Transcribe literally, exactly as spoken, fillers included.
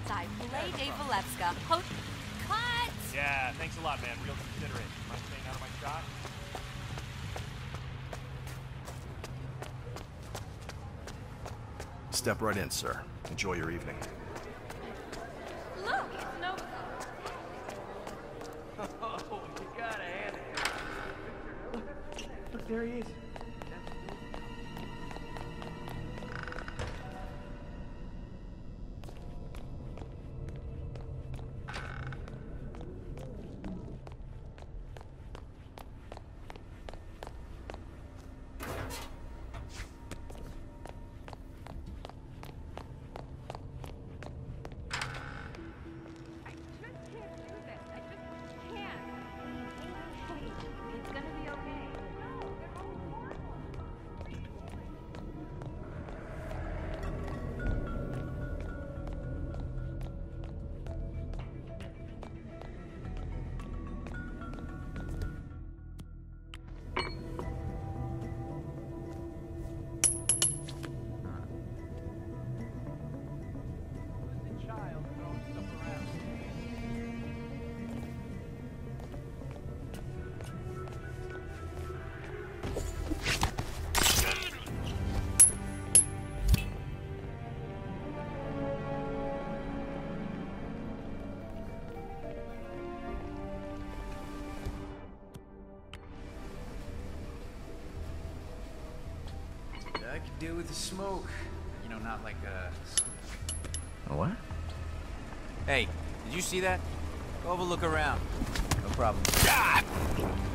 outside. Play Dave Valevska. Ho- Cut! Yeah, thanks a lot, man. Real considerate. Am I staying out of my shot? Step right in, sir. Enjoy your evening. Look, it's no... Oh, you gotta hand it. Look, there he is. I could do with the smoke. You know, not like a... A what? Hey, did you see that? Go have a look around. No problem.